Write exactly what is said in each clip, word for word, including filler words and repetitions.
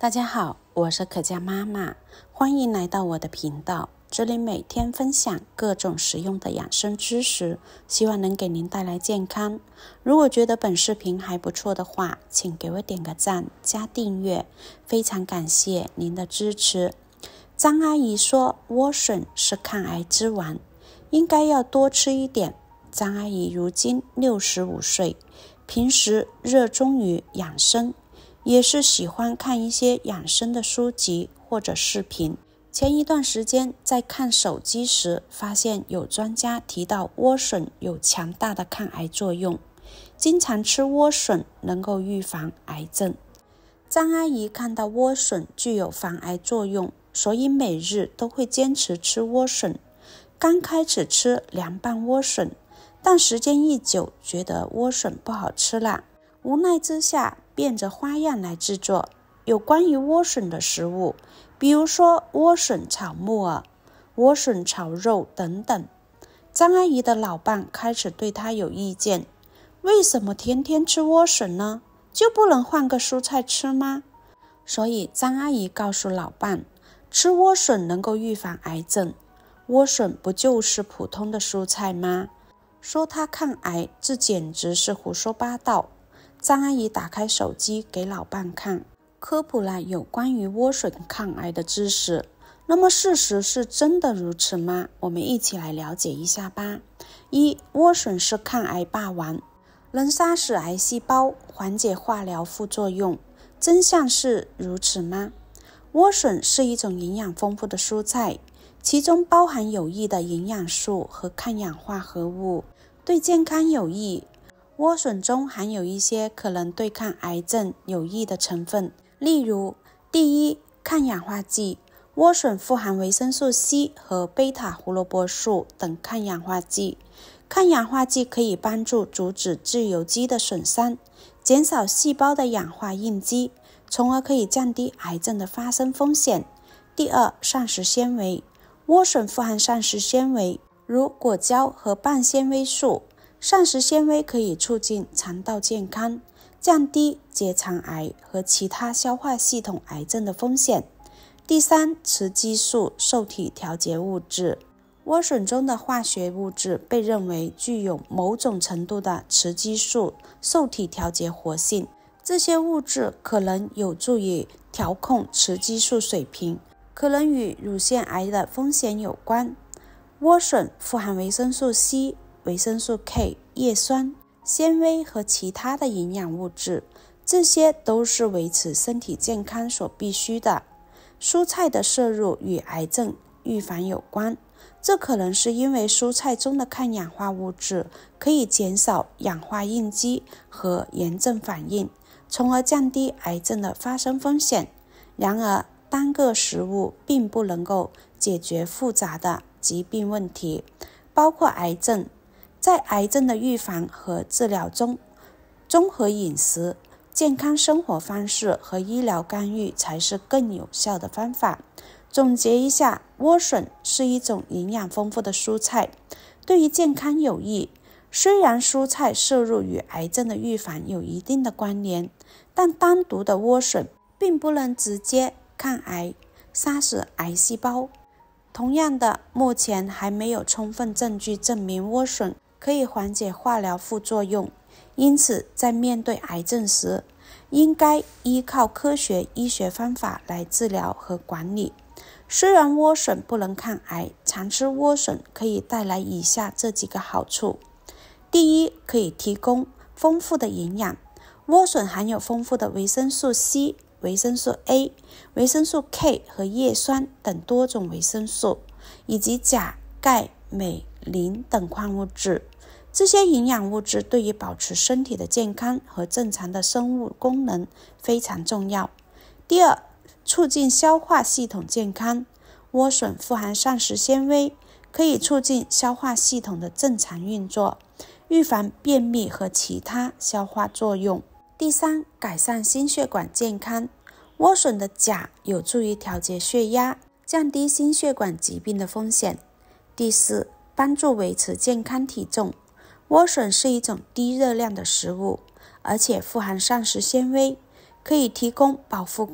大家好，我是可嘉妈妈，欢迎来到我的频道，这里每天分享各种实用的养生知识，希望能给您带来健康。如果觉得本视频还不错的话，请给我点个赞加订阅，非常感谢您的支持。张阿姨说莴笋是抗癌之王，应该要多吃一点。张阿姨如今六十五岁，平时热衷于养生，也是喜欢看一些养生的书籍或者视频。前一段时间在看手机时，发现有专家提到莴笋有强大的抗癌作用，经常吃莴笋能够预防癌症。张阿姨看到莴笋具有防癌作用，所以每日都会坚持吃莴笋。刚开始吃凉拌莴笋，但时间一久，觉得莴笋不好吃啦，无奈之下变着花样来制作有关于莴笋的食物，比如说莴笋炒木耳、莴笋炒肉等等。张阿姨的老伴开始对她有意见，为什么天天吃莴笋呢？就不能换个蔬菜吃吗？所以张阿姨告诉老伴，吃莴笋能够预防癌症。莴笋不就是普通的蔬菜吗？说它抗癌，这简直是胡说八道。张阿姨打开手机给老伴看，科普了有关于莴笋抗癌的知识。那么事实是真的如此吗？我们一起来了解一下吧。一、莴笋是抗癌霸王，能杀死癌细胞，缓解化疗副作用。真相是如此吗？莴笋是一种营养丰富的蔬菜，其中包含有益的营养素和抗氧化合物，对健康有益。莴笋中含有一些可能对抗癌症有益的成分，例如第一，抗氧化剂。莴笋富含维生素 C 和贝塔胡萝卜素等抗氧化剂。抗氧化剂可以帮助阻止自由基的损伤，减少细胞的氧化应激，从而可以降低癌症的发生风险。第二，膳食纤维。莴笋富含膳食纤维，如果胶和半纤维素。膳食纤维可以促进肠道健康，降低结肠癌和其他消化系统癌症的风险。第三，雌激素受体调节物质。莴笋中的化学物质被认为具有某种程度的雌激素受体调节活性，这些物质可能有助于调控雌激素水平，可能与乳腺癌的风险有关。莴笋富含维生素 C、维生素 K、叶酸、纤维和其他的营养物质，这些都是维持身体健康所必须的。蔬菜的摄入与癌症预防有关，这可能是因为蔬菜中的抗氧化物质可以减少氧化应激和炎症反应，从而降低癌症的发生风险。然而，单个食物并不能够解决复杂的疾病问题，包括癌症。在癌症的预防和治疗中，综合饮食、健康生活方式和医疗干预才是更有效的方法。总结一下，莴笋是一种营养丰富的蔬菜，对于健康有益。虽然蔬菜摄入与癌症的预防有一定的关联，但单独的莴笋并不能直接抗癌、杀死癌细胞。同样的，目前还没有充分证据证明莴笋可以缓解化疗副作用，因此在面对癌症时，应该依靠科学医学方法来治疗和管理。虽然莴笋不能抗癌，常吃莴笋可以带来以下这几个好处。第一，可以提供丰富的营养。莴笋含有丰富的维生素 C、维生素 A、维生素 K 和叶酸等多种维生素，以及钾、钙、镁、磷等矿物质。这些营养物质对于保持身体的健康和正常的生物功能非常重要。第二，促进消化系统健康。莴笋富含膳食纤维，可以促进消化系统的正常运作，预防便秘和其他消化作用。第三，改善心血管健康。莴笋的钾有助于调节血压，降低心血管疾病的风险。第四，帮助维持健康体重。莴笋是一种低热量的食物，而且富含膳食纤维，可以提供饱腹感，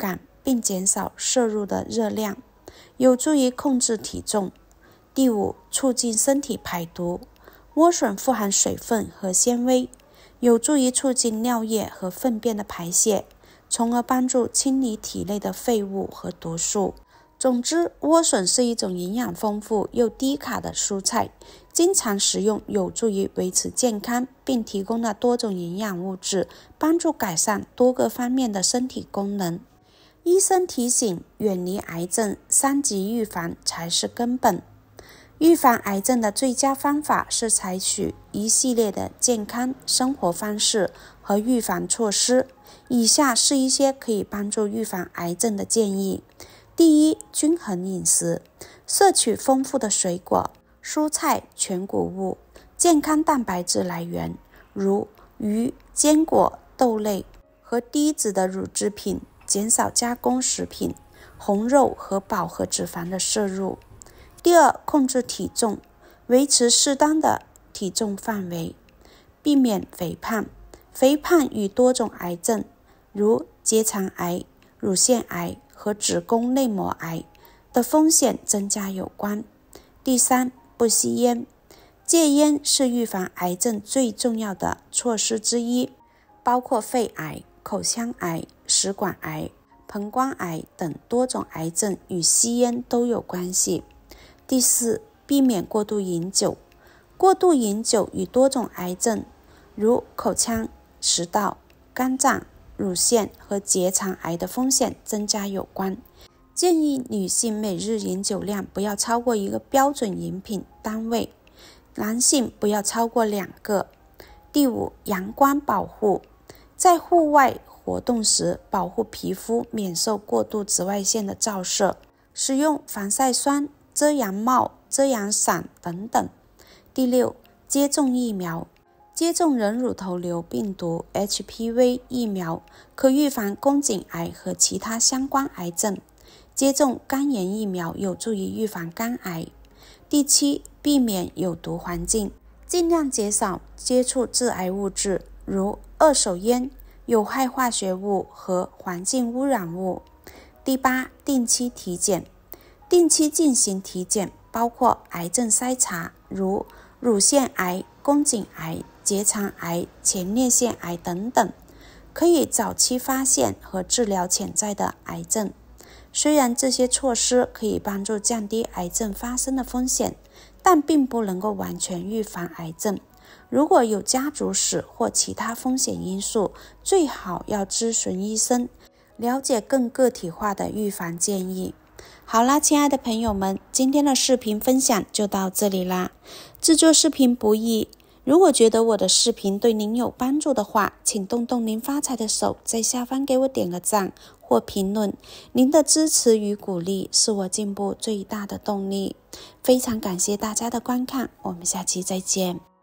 并减少摄入的热量，有助于控制体重。第五，促进身体排毒。莴笋富含水分和纤维，有助于促进尿液和粪便的排泄，从而帮助清理体内的废物和毒素。总之，莴笋是一种营养丰富又低卡的蔬菜，经常食用有助于维持健康，并提供了多种营养物质，帮助改善多个方面的身体功能。医生提醒，远离癌症，三级预防才是根本。预防癌症的最佳方法是采取一系列的健康生活方式和预防措施。以下是一些可以帮助预防癌症的建议。第一，均衡饮食，摄取丰富的水果、蔬菜、全谷物，健康蛋白质来源，如鱼、坚果、豆类和低脂的乳制品，减少加工食品、红肉和饱和脂肪的摄入。第二，控制体重，维持适当的体重范围，避免肥胖。肥胖与多种癌症，如结肠癌、乳腺癌和子宫内膜癌的风险增加有关。第三，不吸烟。戒烟是预防癌症最重要的措施之一，包括肺癌、口腔癌、食管癌、膀胱癌等多种癌症与吸烟都有关系。第四，避免过度饮酒。过度饮酒与多种癌症，如口腔、食道、肝脏、乳腺和结肠癌的风险增加有关。建议女性每日饮酒量不要超过一个标准饮品单位，男性不要超过两个。第五，阳光保护。在户外活动时，保护皮肤免受过度紫外线的照射，使用防晒霜、遮阳帽、遮阳伞等等。第六，接种疫苗。接种人乳头瘤病毒 H P V 疫苗可预防宫颈癌和其他相关癌症。接种肝炎疫苗有助于预防肝癌。第七，避免有毒环境，尽量减少接触致癌物质，如二手烟、有害化学物和环境污染物。第八，定期体检。定期进行体检，包括癌症筛查，如乳腺癌、宫颈癌、结肠癌、前列腺癌等等，可以早期发现和治疗潜在的癌症。虽然这些措施可以帮助降低癌症发生的风险，但并不能够完全预防癌症。如果有家族史或其他风险因素，最好要咨询医生，了解更个体化的预防建议。好啦，亲爱的朋友们，今天的视频分享就到这里啦。制作视频不易，如果觉得我的视频对您有帮助的话，请动动您发财的手，在下方给我点个赞或评论。您的支持与鼓励是我进步最大的动力。非常感谢大家的观看，我们下期再见。